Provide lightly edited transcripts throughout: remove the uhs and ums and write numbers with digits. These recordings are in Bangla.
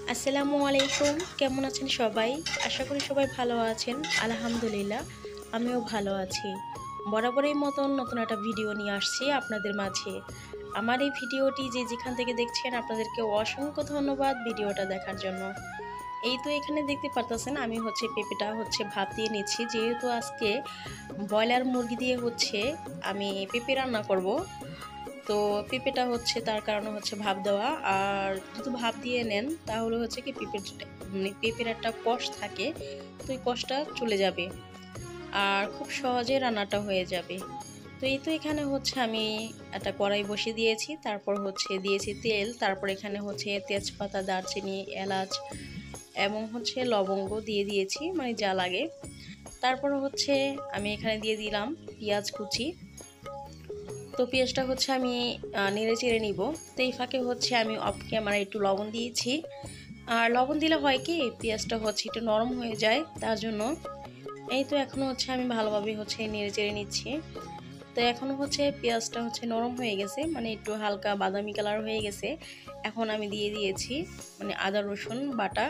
আসসালামু আলাইকুম। কেমন আছেন সবাই? আশা করি সবাই ভালো আছেন। আলহামদুলিল্লাহ আমিও ভালো আছি। বরাবরের মতন নতুন একটা ভিডিও নিয়ে আসছি আপনাদের মাঝে। আমার এই ভিডিওটি যে যেখান থেকে দেখছেন আপনাদেরকে অসংখ্য ধন্যবাদ ভিডিওটা দেখার জন্য। এই তো এখানে দেখতে পারতেছেন আমি পেঁপেটা ভাপ দিয়ে নিচ্ছি, যেহেতু আজকে ব্রয়লার মুরগি দিয়ে আমি পেঁপে রান্না করব। তো পেঁপেটা তার কারণে ভাপ দেওয়া। আর যদি ভাপ দিয়ে নেন তাহলে কি পেঁপের একটা কষ থাকে, তো এই কষটা চলে যাবে আর খুব সহজে রান্নাটা হয়ে যাবে। তো এই তো এখানে আমি একটা কড়াই বসিয়ে দিয়েছি, তারপর দিয়েছি তেল, তারপর এখানে তেজপাতা, দারচিনি, এলাচ এবং লবঙ্গ দিয়ে দিয়েছি, মানে যা লাগে। তারপর আমি এখানে দিয়ে দিলাম পেঁয়াজ কুচি। তো পেঁয়াজটা আমি নেড়ে চেড়ে নিব। তো এই ফাঁকে আমি অফ ক্যামেরায় একটু লবণ দিয়েছি। আর লবণ দিলে হয় কি পেঁয়াজটা একটু নরম হয়ে যায়, তার জন্য। এই তো এখনও আমি ভালোভাবে নেড়ে চেড়ে নিচ্ছি। তো এখনও পেঁয়াজটা নরম হয়ে গেছে, মানে একটু হালকা বাদামি কালার হয়ে গেছে। এখন আমি দিয়ে দিয়েছি মানে আদা রসুন বাটা।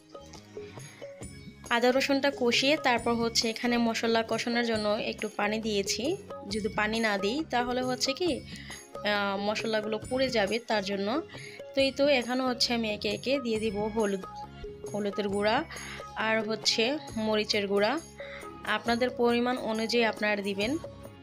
আদা রসুনটা কষিয়ে তারপর এখানে মশলা কষানোর জন্য একটু পানি দিয়েছি। যদি পানি না দিই তাহলে কি মশলাগুলো পুড়ে যাবে, তার জন্য। তো এই তো এখানে আমি একে একে দিয়ে দিব হলুদের গুঁড়া আর মরিচের গুঁড়া। আপনাদের পরিমাণ অনুযায়ী আপনারা দিবেন।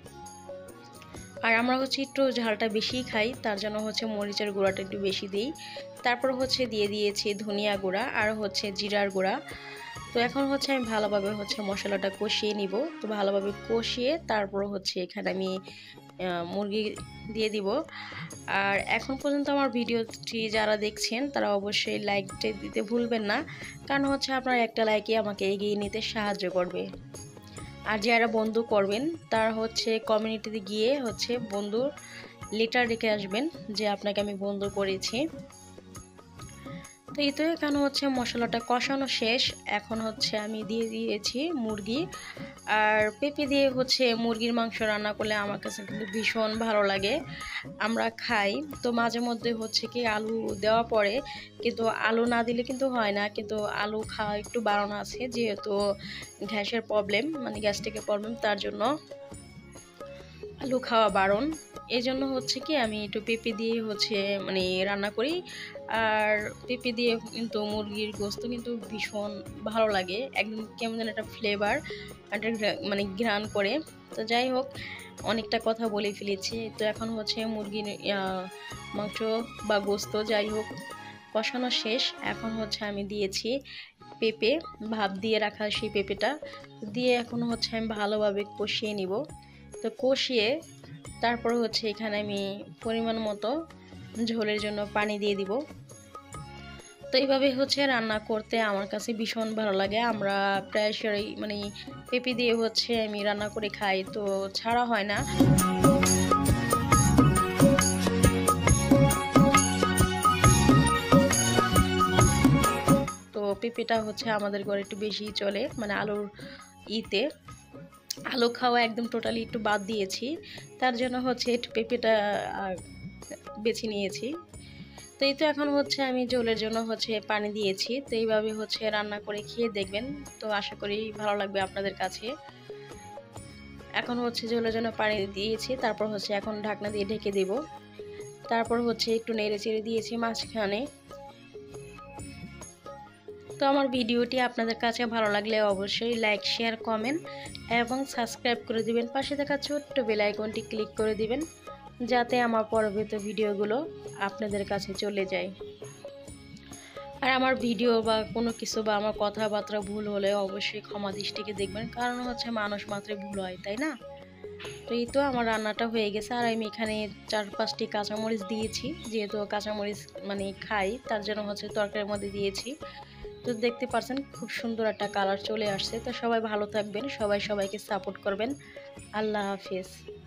আর আমরা একটু ঝালটা বেশি খাই, তার জন্য মরিচের গুঁড়াটা একটু বেশি দিই। তারপর দিয়ে দিয়েছি ধনিয়া গুঁড়া আর জিরার গুঁড়া। তো এখন আমি ভালোভাবে মশলাটা কষিয়ে নিব। তো ভালোভাবে কষিয়ে তারপর এখানে আমি মুরগি দিয়ে দিব। আর এখন পর্যন্ত আমার ভিডিওটি যারা দেখছেন তারা অবশ্যই লাইকটা দিতে ভুলবেন না, কারণ আপনার একটা লাইকই আমাকে এগিয়ে নিতে সাহায্য করবে। আর যারা বন্ধু করবেন তারা কমিউনিটিতে গিয়ে বন্ধুর লেটার রেখে আসবেন যে আপনাকে আমি বন্ধু করেছি। তো এই তো এখানে মশলাটা কষানো শেষ। এখন আমি দিয়ে দিয়েছি মুরগি। আর পেঁপে দিয়ে মুরগির মাংস রান্না করলে আমার কাছে কিন্তু ভীষণ ভালো লাগে, আমরা খাই। তো মাঝে মধ্যে কি আলু দেওয়া পড়ে, কিন্তু আলু না দিলে কিন্তু হয় না। কিন্তু আলু খাওয়া একটু বারণ আছে, যেহেতু গ্যাসের প্রবলেম, মানে গ্যাস্ট্রিকের প্রবলেম, তার জন্য আলু খাওয়া বারণ। এই জন্য কি আমি একটু পেঁপে দিয়ে মানে রান্না করি। আর পেঁপে দিয়ে কিন্তু মুরগির গোস্ত কিন্তু ভীষণ ভালো লাগে, একদম কেমন যেন একটা ফ্লেভার, একটা মানে ঘ্রাণ করে। তো যাই হোক, অনেকটা কথা বলে ফেলেছি। তো এখন মুরগির মাংস বা গোস্ত যাই হোক কষানো শেষ। এখন আমি দিয়েছি পেঁপে, ভাপ দিয়ে রাখা সেই পেঁপেটা দিয়ে এখন আমি ভালোভাবে কষিয়ে নিব। তো কষিয়ে তারপর এখানে আমি পরিমাণ মতো ঝোলের জন্য পানি দিয়ে দিব। তো এইভাবে রান্না করতে আমার কাছে ভীষণ ভালো লাগে। আমরা প্রায়শই মানে পেঁপে দিয়ে আমি রান্না করে খাই, তো ছাড়া হয় না। তো পেঁপেটা আমাদের ঘরে একটু বেশি চলে, মানে আলুর আলু খাওয়া একদম টোটালি একটু বাদ দিয়েছি, তার জন্য একটু পেঁপেটা বেছে নিয়েছি। তো এই তো এখন আমি ঝোলের জন্য পানি দিয়েছি। তো এইভাবে রান্না করে খেয়ে দেখবেন, তো আশা করি ভালো লাগবে আপনাদের কাছে। এখন ঝোলের জন্য পানি দিয়েছি, তারপর এখন ঢাকনা দিয়ে ঢেকে দেব। তারপর একটু নেড়ে চেড়ে দিয়েছি মাঝখানে। তো আমার ভিডিওটি আপনাদের কাছে ভালো লাগলে অবশ্যই লাইক, শেয়ার, কমেন্ট এবং সাবস্ক্রাইব করে দিবেন। পাশে থাকা ছোট্ট বেল আইকনটি ক্লিক করে দিবেন, যাতে আমার পরবর্তী ভিডিওগুলো আপনাদের কাছে চলে যায়। আর আমার ভিডিও বা কোনো কিছু বা আমার কথাবার্তা ভুল হলে অবশ্যই ক্ষমা দৃষ্টিকে দেখবেন, কারণ মানুষ মাত্রই ভুল হয়, তাই না? তো এই তো আমার রান্নাটা হয়ে গেছে। আর আমি এখানে 4-5টি কাঁচামরিচ দিয়েছি, যেহেতু কাঁচামরিচ মানে খাই, তার জন্য তরকারির মধ্যে দিয়েছি। তো দেখতে পাচ্ছেন খুব সুন্দর একটা কালার চলে আসছে। তো সবাই ভালো থাকবেন, সবাই সবাইকে সাপোর্ট করবেন। আল্লাহ হাফেজ।